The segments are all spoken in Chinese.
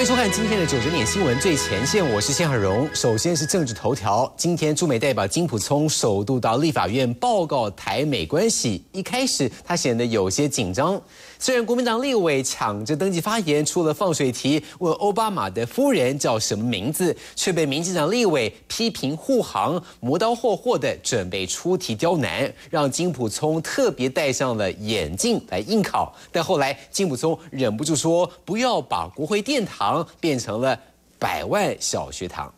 欢迎收看今天的90点新闻最前线，我是谢海荣。首先是政治头条，今天驻美代表金溥聪首度到立法院报告台美关系。一开始他显得有些紧张，虽然国民党立委抢着登记发言，出了放水题，问奥巴马的夫人叫什么名字，却被民进党立委批评护航，磨刀霍霍的准备出题刁难，让金溥聪特别戴上了眼镜来应考。但后来金溥聪忍不住说，不要把国会殿堂变成了100万小学堂。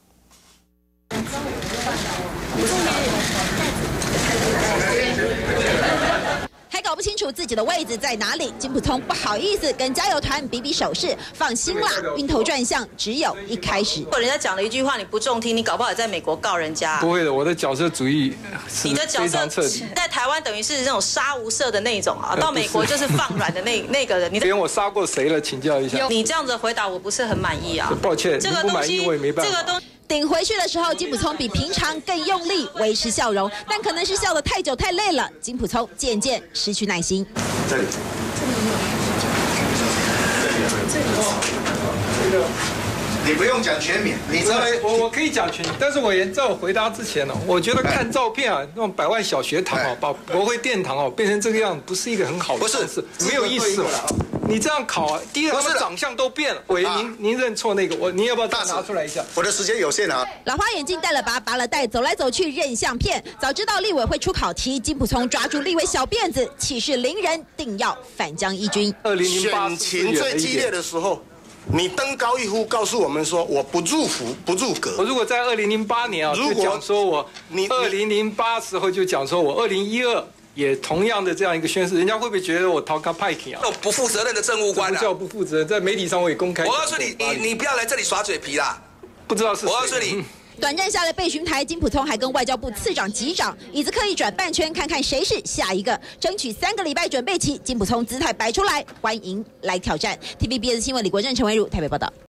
还搞不清楚自己的位置在哪里，金溥聪不好意思跟加油团比比手势，放心啦，晕头转向只有一开始。 如果人家讲了一句话你不中听，你搞不好也在美国告人家。 不会的，我的角色主义是你的角色在台湾等于是那种杀无赦的那种啊，到美国就是放软的那个人。你连我杀过谁了？请教一下。 你这样子的回答我不是很满意啊。 抱歉， 这个东西我也没办法。 顶回去的时候，金溥聪比平常更用力维持笑容，但可能是笑得太久太累了，金溥聪渐渐失去耐心。 这里，你不用讲全名，你这我可以讲全名，但是在我回答之前呢，我觉得看照片啊，那种100万小学堂啊，把国会殿堂哦变成这个样，不是一个很好的方式，没有意思嘛。你这样考啊，第一个他们长相都变了。委员，您认错那个，您要不要拿出来一下？ 我的时间有限啊。 老花眼镜戴了拔了戴，走来走去认相片。早知道立委会出考题，金溥聪抓住立委小辫子，气势凌人，定要反将一军。 选情最激烈的时候，你登高一呼，告诉我们说我不入府不入阁。 我如果在2008年啊，就讲说我2008时候就讲说我2012。也同样的这样一个宣誓，人家会不会觉得我逃卡派克啊？ 那不负责任的政务官啊！ 叫不负责任，在媒体上我也公开。 我告诉你，你不要来这里耍嘴皮啦！ 不知道是谁。 我告诉你， 短暂下了备询台，金溥聪还跟外交部次长、级长椅子刻意转半圈，看看谁是下一个。争取3个礼拜准备期，金溥聪姿态摆出来，欢迎来挑战。TVBS 新闻李国正、陈维如台北报道。